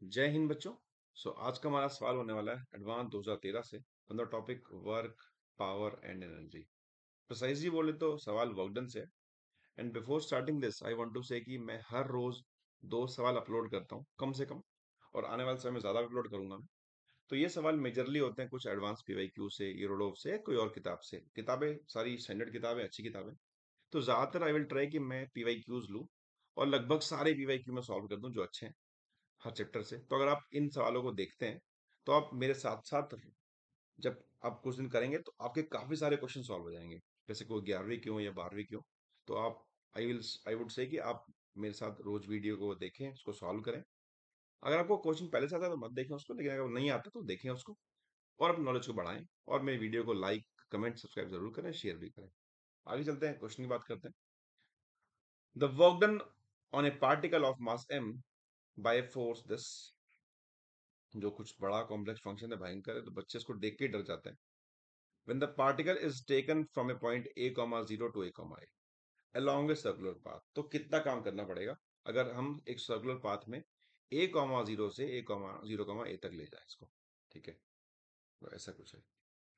जय हिंद बच्चों। आज का हमारा सवाल होने वाला है एडवांस 2013 से on the topic work, power and energy. Precisely बोले तो सवाल वर्क डन से है। And before starting this I want to say कि मैं हर रोज दो सवाल अपलोड करता हूँ कम से कम, और आने वाले समय में ज्यादा अपलोड करूंगा मैं। तो ये सवाल मेजरली होते हैं कुछ एडवांस पीवाईक्यू से, यूरोडोव से, कोई और किताब से। किताबें सारी स्टैंडर्ड किताबें, अच्छी किताबें। तो ज्यादातर आई विल ट्राई कि मैं पीवाईक्यूज लूँ और लगभग सारे पीवाईक्यू में सॉल्व कर दूं जो अच्छे हैं हर चैप्टर से। तो अगर आप इन सवालों को देखते हैं तो आप मेरे साथ साथ जब आप कुछ दिन करेंगे तो आपके काफी सारे क्वेश्चन सॉल्व हो जाएंगे। जैसे कोई 11वीं क्यों या 12वीं क्यों। तो आप आई वुड से कि आप मेरे साथ रोज वीडियो को देखें, उसको सॉल्व करें। अगर आपको क्वेश्चन पहले से आता है तो मत देखें उसको, लेकिन अगर नहीं आता तो देखें उसको और अपनी नॉलेज को बढ़ाएं। और मेरे वीडियो को लाइक, कमेंट, सब्सक्राइब जरूर करें, शेयर भी करें। आगे चलते हैं, क्वेश्चन की बात करते हैं। The work done on a particle of mass m by force this. जो कुछ बड़ा कॉम्प्लेक्स फंक्शन है, भयंकर है, तो बच्चे इसको देख के ही डर जाते हैं। When the particle is taken from a point a comma 0 to a comma a along a circular path, तो कितना काम करना पड़ेगा अगर हम एक सर्कुलर पाथ में a कॉमा 0 से a कॉमा 0 कॉमा a तक ले जाए इसको। ठीक है, तो ऐसा कुछ है।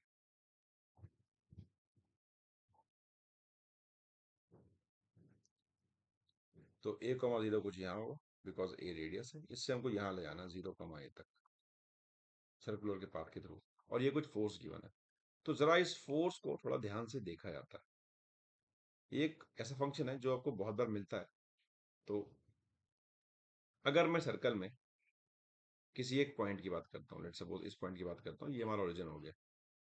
तो a कॉमा 0 कुछ यहाँ होगा, बिकॉज a रेडियस है, इससे हमको यहाँ ले जाना 0 कॉमा a तक सर्कुलर के पाथ के थ्रू। और ये कुछ फोर्स गिवन है। तो जरा इस फोर्स को थोड़ा ध्यान से देखा जाता है। ये एक ऐसा फंक्शन है जो आपको बहुत बार मिलता है। तो अगर मैं सर्कल में किसी एक पॉइंट की बात करता हूँ, लेट्स सपोज इस पॉइंट की बात करता हूँ, ये हमारा ओरिजिन हो गया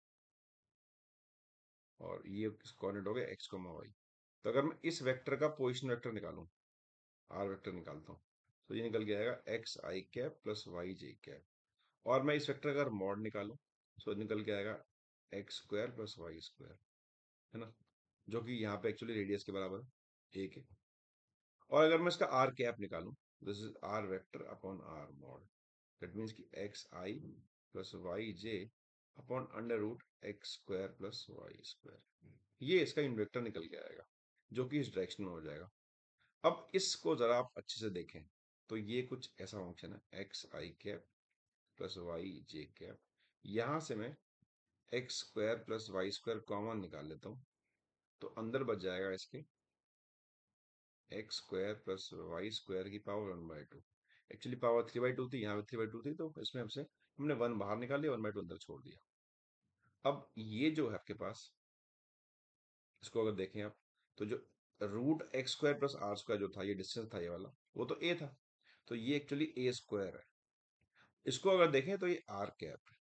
और ये कोऑर्डिनेट हो गया एक्स कोमा वाई। तो अगर मैं इस वेक्टर का पोजिशन वेक्टर निकालूं, आर वेक्टर निकालता हूँ, तो ये निकल के आएगा एक्स आई कैप प्लस वाई जे कैप। और मैं इस वेक्टर का अगर मॉड निकालूं तो निकल के आएगा x square plus y square, है ना, जो कि यहाँ पे एक्चुअली रेडियस के बराबर है, एक है। और अगर मैं इसका आर कैप निकालूं, this is r vector upon r mod. That means कि x i plus Y j upon under root x square plus y square. ये इसका इन्वेक्टर निकल के आएगा जो कि इस डायरेक्शन में हो जाएगा। अब इसको जरा आप अच्छे से देखें तो ये कुछ ऐसा फंक्शन है एक्स आई कैप प्लस वाई जे कैप। यहां से मैं x square plus y square common निकाल लेता हूँ, तो अंदर बच जाएगा इसके x square plus y square की पावर 1/2। एक्चुअली पावर 3/2 थी, यहाँ पे 3/2 थी, तो इसमें हमसे हमने 1 बाहर निकाल लिया, 1/2 अंदर छोड़ दिया। अब ये जो है आपके पास, इसको अगर देखें आप, तो जो root x square plus r square जो था, ये डिस्टेंस था ये वाला, वो तो ए था। तो ये एक्चुअली ए स्क्वायर है। इसको अगर देखें तो ये आर कैप है।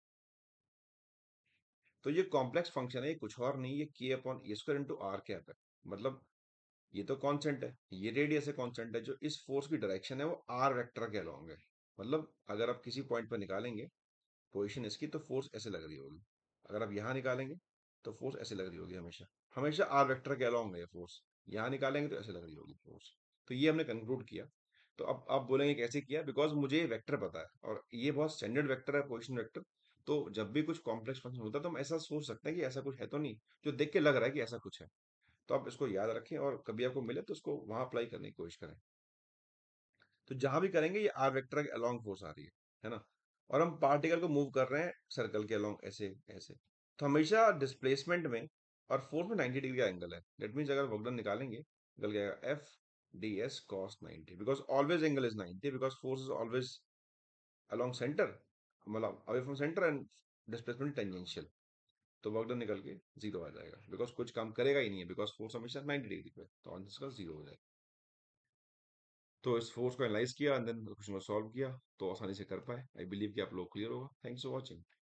तो ये कॉम्प्लेक्स फंक्शन है, ये कुछ और नहीं, ये k upon a square into r cap है। मतलब ये तो कांस्टेंट है, ये रेडियस है कांस्टेंट है, जो इस फोर्स की डायरेक्शन है वो आर वेक्टर के अलोंग है। मतलब अगर आप किसी पॉइंट पर निकालेंगे पोजीशन इसकी, तो फोर्स ऐसे लग रही होगी। अगर आप यहाँ निकालेंगे तो फोर्स ऐसे लग रही होगी, हमेशा हमेशा आर वेक्टर के अलोंग है ये फोर्स। यहाँ निकालेंगे तो ऐसे लग रही होगी फोर्स। तो ये हमने कंक्लूड किया। तो अब आप बोलेंगे कैसे किया, बिकॉज मुझे ये वेक्टर पता है और ये बहुत स्टैंडर्ड वेक्टर है, पोजिशन वेक्टर। तो जब भी कुछ कॉम्प्लेक्स फंक्शन होता है तो हम ऐसा सोच सकते हैं कि ऐसा कुछ है तो नहीं, जो देख के लग रहा है कि ऐसा कुछ है। तो आप इसको याद रखें और कभी आपको मिले तो उसको वहां अप्लाई करने की कोशिश करें। तो जहां भी करेंगे ये आर वेक्टर के अलोंग फोर्स आ रही है ना। और हम पार्टिकल को मूव कर रहे हैं सर्कल के अलोंग, ऐसे ऐसे। तो हमेशा डिस्प्लेसमेंट में और फोर्स में 90 डिग्री का एंगल है। दैट मीन्स अगर वर्क डन निकालेंगे, निकल जाएगा F D S cos 90, because always angle is 90, because force is always along centre, मतलब away from centre, and displacement tangential. तो वर्क डन निकल के जीरो आ जाएगा, बिकॉज कुछ काम करेगा ही नहीं है, बिकॉज फोर्स हमेशा 90 डिग्री पे, तो आंसर का जीरो हो जाएगा। तो इस फोर्स को एनालाइज किया एंड देन क्वेश्चन को सॉल्व किया तो आसानी से कर पाए। आई बिलीव कि आप लोग क्लियर होगा। Thanks for watching.